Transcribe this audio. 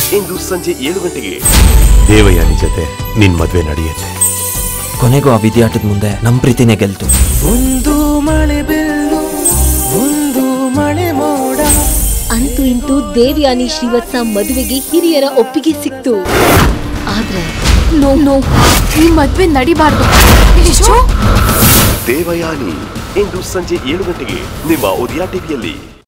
ಇಂದು ಸಂಜೆ 7 ಗಂಟೆಗೆ ದೇವಯಾನಿ ಜೊತೆ ನಿನ್ ಮದ್ವೆ ನಡೆಯುತ್ತೆ. ಕೊನೆಗೂ ಆ ವಿದ್ಯಾರ್ಥದ ಮುಂದೆ ನಮ್ ಪ್ರೀತಿನೇ ಗೆಲ್ತು. ಒಂದು ಮಳೆ ಬೆಲ್ಲು ಒಂದು ಮಳೆ ಮೋಡ. ಅಂತೂ ಇಂತೂ ದೇವಯಾನಿ ಶ್ರೀವತ್ಸ ಮದುವೆಗೆ ಹಿರಿಯರ ಒಪ್ಪಿಗೆ ಸಿಕ್ತು. ಆದ್ರೆ ನೋ ಈ ಮದ್ವೆ ನಡಿಬಾರ್ದು. ದೇವಯಾನಿ ಇಂದು ಸಂಜೆ 7 ಗಂಟೆಗೆ ನಿಮ್ಮ ಉದಯ ಟಿವಿಯಲ್ಲಿ.